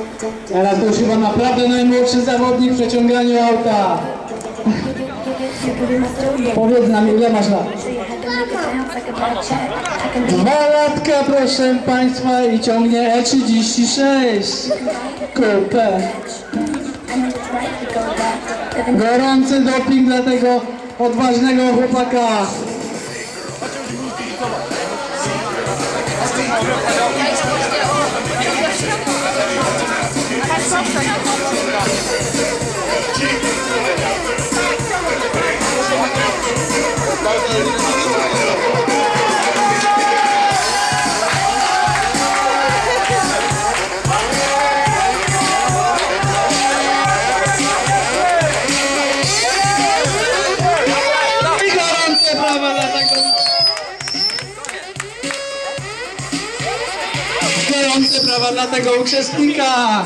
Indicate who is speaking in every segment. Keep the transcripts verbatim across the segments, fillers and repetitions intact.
Speaker 1: Teraz to już chyba naprawdę najmłodszy zawodnik w przeciąganiu auta. Powiedz nam, ile masz lat? Dwa latka, proszę Państwa, i ciągnie E trzydzieści sześć. Kupę. Gorący doping dla tego odważnego chłopaka. Gorące brawa dla tego uczestnika!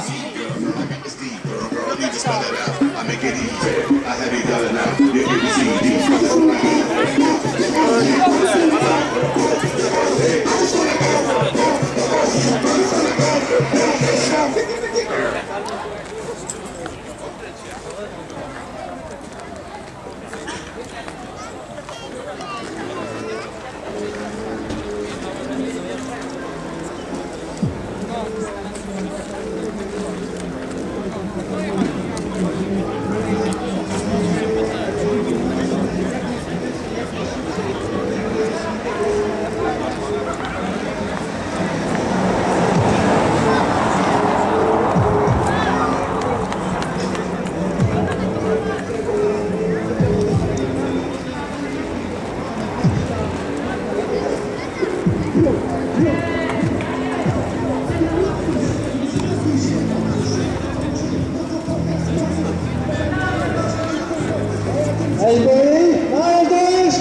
Speaker 1: Ej, byli? Mają też!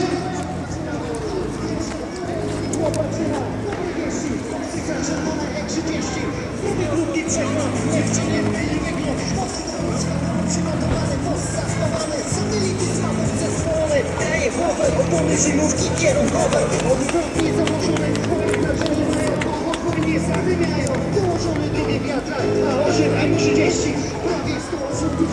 Speaker 2: Opony zimówki kierunkowe. Odwrotnie założone odpowiednie stawiają. Dołożony drugi wiatrak, a osiem M trzydzieści. Prawie sto osób.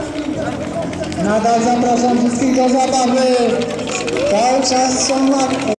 Speaker 1: Nadal zapraszam wszystkich do zabawy. Cały czas są